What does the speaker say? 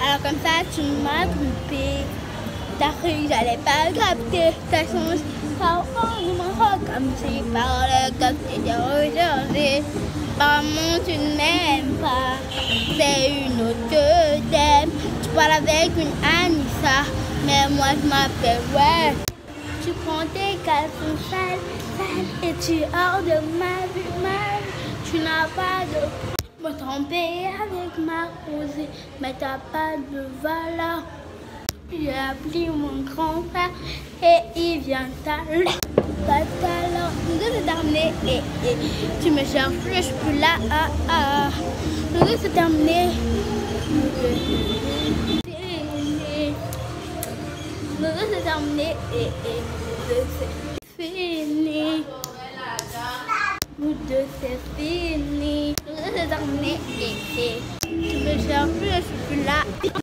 Alors comme ça, tu m'as trompé. T'as cru que j'allais pas capter. T'as changé par rapport de mon rock. Comme si par le cop t'étais rechargé. Apparemment tu ne m'aimes pas. C'est une autre que t'aimes. Tu parles avec une Anissa. Mais moi je m'appelle ouais. Tu prends tes caleçons sales, sales. Et tu es hors de ma vue. Tu n'as pas de... Me tromper avec ma rosée, mais t'as pas de valeur. J'ai appelé mon grand frère et il vient t'alors. Pas t'alors, nous deux c'est terminé et tu me cherches plus, je suis plus là. Nous deux c'est terminé. Nous deux c'est terminé et c'est fini. Nous deux c'est fini. Nous deux c'est terminé et tu me cherches plus, je suis plus là.